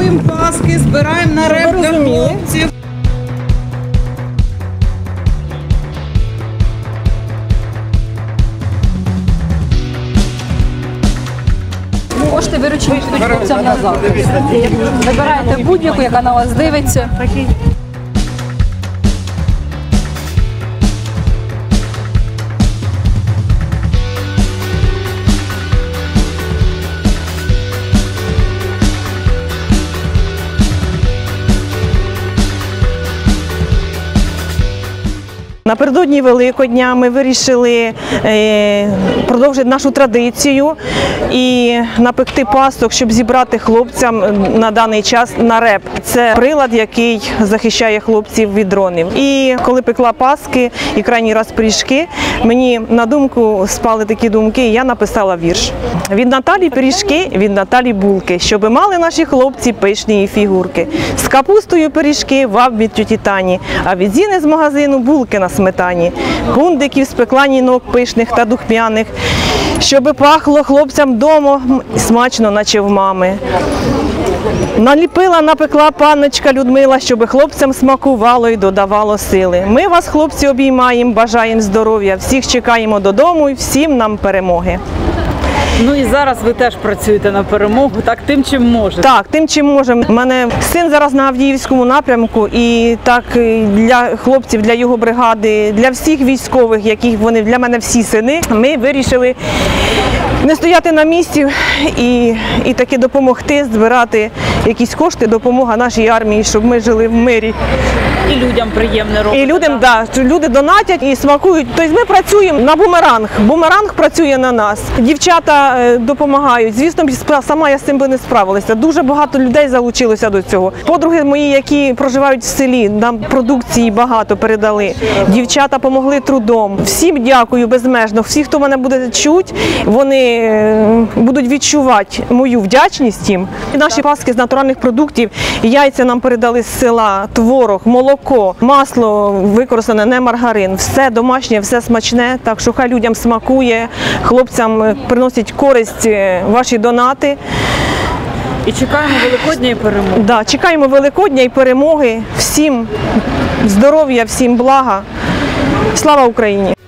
Готуємо паски, збираємо на реп для хлопців. Кошти виручені підуть хлопцям назад. Вибираєте будь-яку, яка на вас дивиться. Напередодні Великодня ми вирішили продовжити нашу традицію і напекти пасок, щоб зібрати хлопцям на даний час на реп. Це прилад, який захищає хлопців від дронів. І коли пекла паски і крайній раз пиріжки, мені на думку спали такі думки, і я написала вірш. Від Наталі пиріжки, від Наталі булки, щоби мали наші хлопці пишні фігурки. З капустою пиріжки, ваб від тьоті Тані, а від Зіни з магазину булки на сметані, пундиків з пекланінок пишних та духмяних, щоби пахло хлопцям дома смачно, наче в мами. Наліпила, напекла панночка Людмила, щоби хлопцям смакувало і додавало сили. Ми вас, хлопці, обіймаємо, бажаємо здоров'я, всіх чекаємо додому і всім нам перемоги. Ну і зараз ви теж працюєте на перемогу, так, тим, чим можете. Так, тим, чим можемо. У мене син зараз на Авдіївському напрямку, і так для хлопців, для його бригади, для всіх військових, яких вони для мене всі сини, ми вирішили не стояти на місці і таки допомогти збирати якісь кошти, допомога нашій армії, щоб ми жили в мирі. І людям приємне робити. І людям, да, люди донатять і смакують. Тобто ми працюємо на бумеранг. Бумеранг працює на нас. Дівчата допомагають. Звісно, сама я з цим би не справилася. Дуже багато людей залучилося до цього. Подруги мої, які проживають в селі, нам продукції багато передали. Дівчата допомогли трудом. Всім дякую безмежно. Всі, хто мене буде чути, вони будуть відчувати мою вдячність їм. Наші паски з натуральних продуктів, яйця нам передали з села, творог, молоко, масло використане, не маргарин. Все домашнє, все смачне, так що хай людям смакує, хлопцям приносять користь ваші донати. І чекаємо Великодня і перемоги. Да, чекаємо Великодня і перемоги. Всім здоров'я, всім блага. Слава Україні!